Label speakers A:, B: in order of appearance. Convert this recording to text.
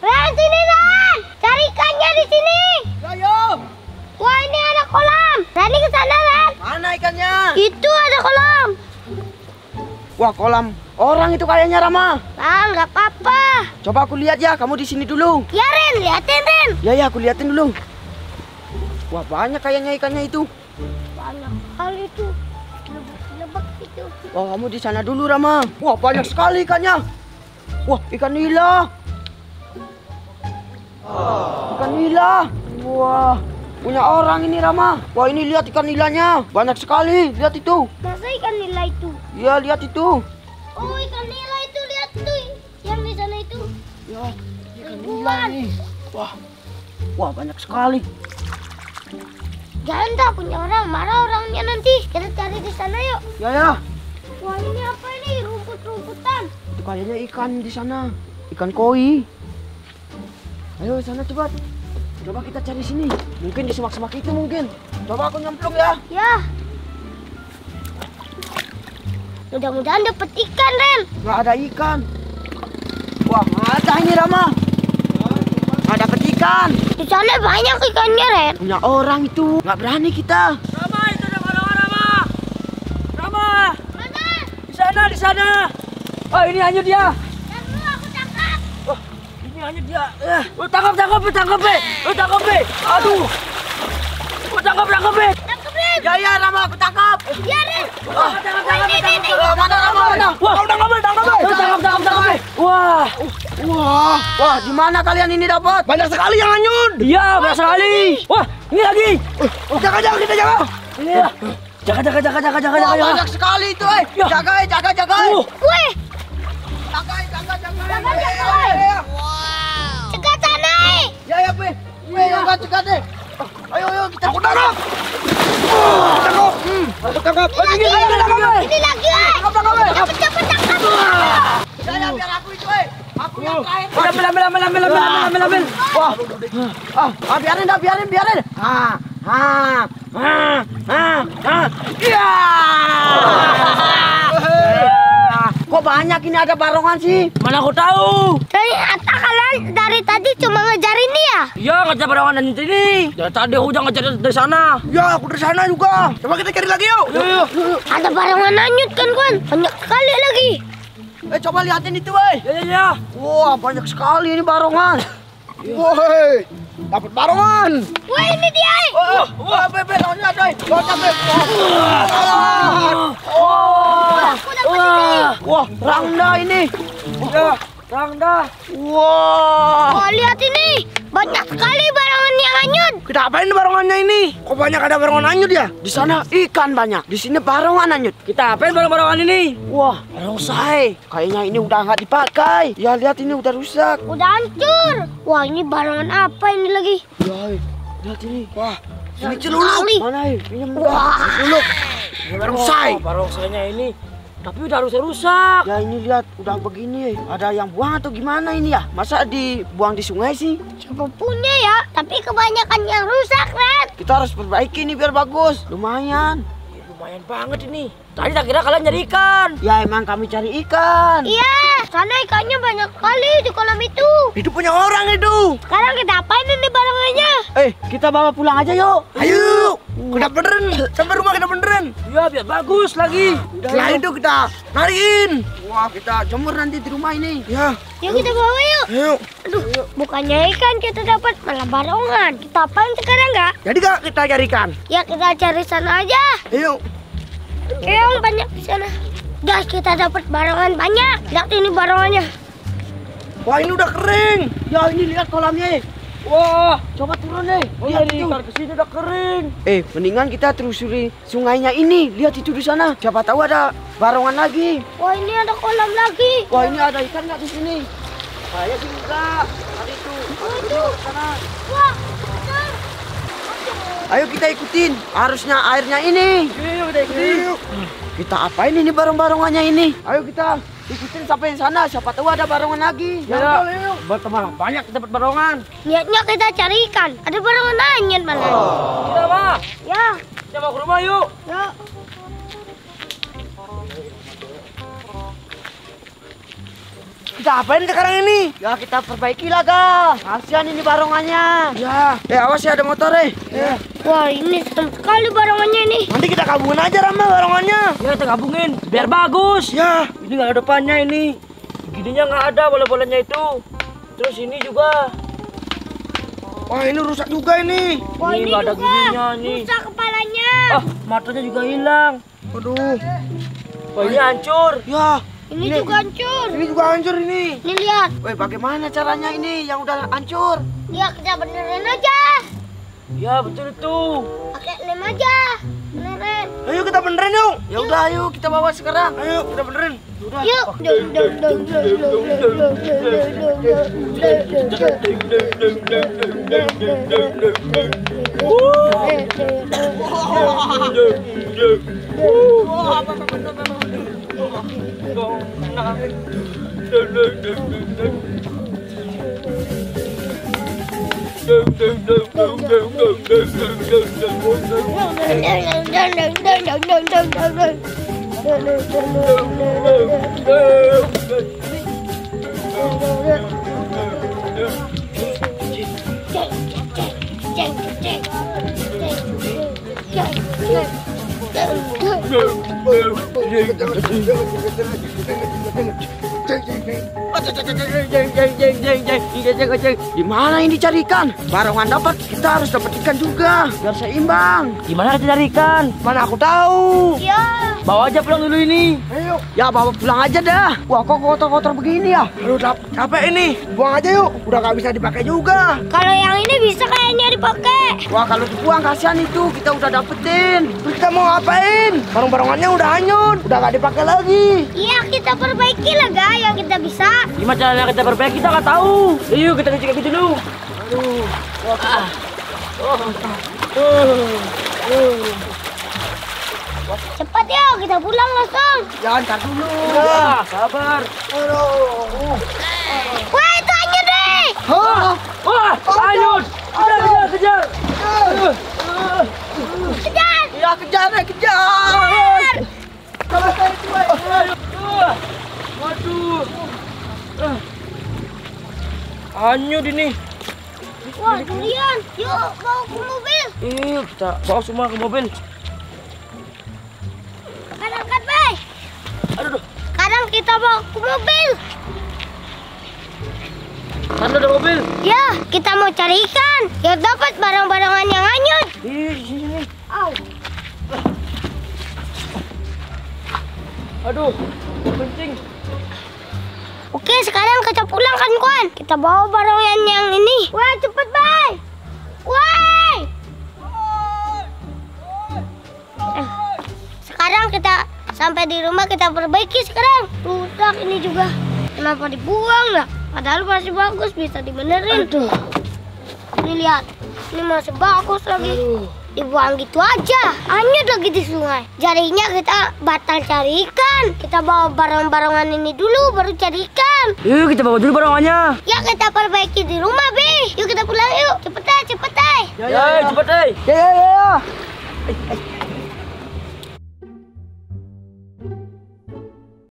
A: Ren, sini Ren. Cari ikannya di sini.
B: Ayo.
A: Wah, ini ada kolam. Rani ke sana, Ren.
B: Mana ikannya?
A: Itu ada kolam.
B: Wah, kolam orang itu kayaknya, Rama.
A: Ah, nggak apa-apa.
B: Coba aku lihat ya, kamu di sini dulu.
A: Ya, Ren, liatin, Ren.
B: Ya, aku liatin dulu. Wah, banyak kayaknya ikannya itu.
A: Banyak kali itu. Lebak itu.
B: Wah, kamu di sana dulu, Rama. Wah, banyak sekali ikannya. Wah, ikan nila. Ikan nila. Wah, punya orang ini, Rama. Wah, ini lihat ikan nilanya. Banyak sekali. Lihat itu.
A: Masa ikan nila itu?
B: Ya, lihat itu.
A: Oh, ikan nila itu, lihat tuh. Yang di sana itu.
B: Ya, ikan nila
A: Ribuan.
B: ini. Wah. Wah, banyak sekali.
A: Jangan tak punya orang, marah orangnya nanti. Kita cari di sana yuk.
B: Ya.
A: Wah, ini apa ini? Rumput-rumputan.
B: Itu kayaknya ikan di sana. Ikan koi. Ayo sana cepat. Coba kita cari sini. Mungkin di semak-semak itu mungkin. Coba aku nyemplung ya.
A: Ya. Mudah-mudahan dapat ikan, Ren.
B: Nggak ada ikan. Wah, nggak ada ini, Rama. Nggak dapet ikan.
A: Di sana banyak ikannya, Ren.
B: Punya orang itu. Nggak berani kita.
C: Rama, itu ada orang, Rama. Rama,
A: Mana?
C: di sana. Oh, ini hanyut dia.
A: Dan dulu aku tangkap.
C: Oh, ini hanyut dia. Tangkap, be. Aduh. Tangkap, be.
A: Tangkap, Ren.
B: Ya, Rama, aku tangkap.
A: Ya, Ren.
C: Tangkap.
B: Mana, Rama, mana?
C: Wah, tangkap, be. Wah,
B: Wah, di mana kalian ini dapat? Banyak sekali yang hanyut.
C: iya, banyak sekali. Wah, ini lagi.
B: Jaga, kita jaga.
C: Ini ya. Jaga.
B: Wah, banyak sekali itu,
C: Ya.
B: Jaga.
A: Wih,
B: Jaga.
A: Jaga. Cekat sana.
B: Ya, Pe. Cekat deh. Ayo, kita tangkap. Tangkap.
A: Ini lagi, Cepet tangkap.
B: Ya, biar aku itu, Aku yang terakhir.
C: Ambil.
B: Wah. Biarin. Iya. Kok banyak ini ada barongan sih?
C: Mana aku tahu?
A: Ternyata kalian dari tadi cuma ngejarin dia.
C: Ya, ngejar barongan dan ini. Dari tadi aku udah ngejar dari sana.
B: Ya, aku dari sana juga. Coba kita cari lagi yuk.
C: Yuk.
A: Ada barongan hanyut kan, Kwan? Banyak sekali lagi.
B: Coba liatin itu,
C: Ya.
B: Wah, banyak sekali ini barongan. Woi, dapat barongan.
A: Wah, ini dia.
B: Wah, Bebe, lihat, Loncat, Bebe.
A: Aku dapat ini.
B: Wah, Rangda ini.
C: Ya, Rangda.
B: Wah.
A: Oh, lihat ini. Banyak sekali barongan yang hanyut.
B: Kita apain barongannya ini? Kok banyak ada barongan hanyut ya? Di sana ikan banyak, di sini barongan hanyut.
C: Kita apain barang-barangan ini?
B: Wah, barongsai. Kayaknya ini udah nggak dipakai. Ya, lihat ini udah rusak.
A: Udah hancur. Wah, ini barongan apa ini lagi?
B: Ya, lihat ini. Wah, ini
A: Sekali.
B: celuluk. Mana, pinjam
A: Wah.
B: celuluk. Barongsai.
C: Barongsainya ini. Tapi udah rusak.
B: Ya, ini lihat udah begini. Ada yang buang atau gimana ini ya? Masa dibuang di sungai sih?
A: Siapa punya ya? Tapi kebanyakan yang rusak, Ren.
B: Kita harus perbaiki ini biar bagus. Lumayan.
C: Lumayan banget ini. Tadi tak kira kalian nyari ikan.
B: Ya, emang kami cari ikan.
A: Iya, sana ikannya banyak kali di kolam itu.
B: Itu punya orang itu.
A: Sekarang kita apain ini barongannya?
B: Kita bawa pulang aja yuk. Ayo. Kita beneran. Sampai rumah kita beneran.
C: Ya, biar bagus lagi.
B: Setelah itu kita nariin. Wah, kita jemur nanti di rumah ini. Ya.
A: Yuk kita bawa yuk.
B: Ayo.
A: Aduh, bukannya ikan kita dapat malah barongan. Kita apain sekarang nggak?
B: Jadi gak kita cari ikan?
A: Ya kita cari sana aja.
B: Ayo.
A: Yang banyak di sana. Guys, kita dapat barongan banyak. Lihat ini barongannya.
B: Wah, ini udah kering. Ya, ini lihat kolamnya.
C: Wah,
B: Coba turun deh.
C: oh
B: Lihat
C: dari
B: itu.
C: ikan kesini udah kering.
B: Mendingan kita telusuri sungainya ini. Lihat itu di sana. Siapa tahu ada barongan lagi.
A: Wah, ini ada kolam lagi.
B: Wah, ini ada ikan nggak di sini? Saya sih enggak. Tadi itu. Itu sana.
A: Wah, betul.
B: Ayo kita ikutin arusnya airnya ini.
C: Yuk, kita ikutin.
B: Kita apain ini barong-barongannya ini? Ayo kita ikutin sampai sana. Siapa tahu ada barongan lagi.
C: Ya, berteman banyak dapat barongan.
A: Niatnya kita cari ikan. Ada barongan hanyut malah.
C: Kita mah.
A: Ya,
C: Kita mau ke rumah yuk.
B: kita apain sekarang ini? Ya kita perbaiki lah, Ga. Kasihan ini barongannya. Ya. Awas ya, ada motor, Ya.
A: Wah, ini serem sekali barongannya ini.
B: Nanti kita gabungin aja, Rama, barongannya.
C: Ya kita gabungin biar bagus.
B: Ya.
C: Ini nggak ada depannya ini. Gininya nggak ada bola-bolanya itu. Terus ini juga.
B: Wah, ini rusak juga ini.
A: Wah,
C: Ini
A: ini
C: nggak ada
A: juga
C: gininya nih.
A: rusak kepalanya.
C: Ah, matanya juga hilang.
B: Aduh.
C: Wah, ini hancur.
B: Ya.
A: Ini juga hancur.
B: Ini juga hancur ini.
A: Ini lihat.
B: Woi, bagaimana caranya ini yang udah hancur?
A: Ya, kita benerin aja.
C: Ya betul itu.
A: Pakai lem aja. Benerin.
B: Ayo kita benerin yuk. Ya udah, ayo kita bawa sekarang. Ayo kita benerin. Udah.
A: Yuk.
B: Di mana ini cari ikan? Barongan dapat, kita harus dapat ikan juga biar seimbang.
C: Gimana kita cari ikan?
B: Mana aku tahu.
A: Ya.
C: Bawa aja pulang dulu ini.
B: Ayo. Ya bawa pulang aja dah. Wah kok kotor-kotor begini ya? Aduh capek ini. Buang aja yuk. Udah gak bisa dipakai juga.
A: Kalau yang ini bisa kayaknya dipakai.
B: Wah kalau dibuang kasihan itu. Kita udah dapetin. Terus kita mau ngapain? Barang-barangannya udah hanyut. Udah gak dipakai lagi.
A: Iya, kita perbaiki lah, Ga, yang kita bisa.
C: Gimana caranya kita perbaiki? Kita nggak tahu. Yuk kita cuci kaki dulu.
B: Aduh.
A: Cepat yuk, kita pulang langsung.
B: Jangan tar dulu.
C: Ya, sabar.
B: Aduh.
A: Wah, itu hanyut deh.
B: Hah?
C: Wah, hanyut. Kejar, kejar.
A: Kejar.
B: Ya kejar. Kalau saya itu.
C: Waduh. Hanyut ini.
A: Wah, durian. Yuk, bawa ke mobil.
C: Yuk kita bawa semua ke mobil.
A: Angkat, Bay.
C: Aduh,
A: Sekarang kita bawa ke mobil.
C: sana ada mobil.
A: Ya, kita mau cari ikan. Biar dapat barang-barangan yang hanyut.
C: Ih, sini.
A: Au.
C: Aduh, kencing.
A: Oke, sekarang kita pulang kan, Kuan. Kita bawa barangan yang ini. Wah, cepet, Bay. Woi. Sekarang kita sampai di rumah, kita perbaiki sekarang. Rusak ini juga. Kenapa dibuang lah? Padahal masih bagus, bisa dibenerin.
C: Aduh.
A: Ini lihat, ini masih bagus lagi. Dibuang gitu aja, hanyut lagi di sungai. Jadinya kita batal cari ikan. Kita bawa barang-barangan ini dulu, baru cari ikan.
C: Yuk kita bawa dulu barangannya.
A: Ya, kita perbaiki di rumah, Bi. Yuk kita pulang yuk. Cepet, cepet.
C: Ya, cepet,
B: Ya.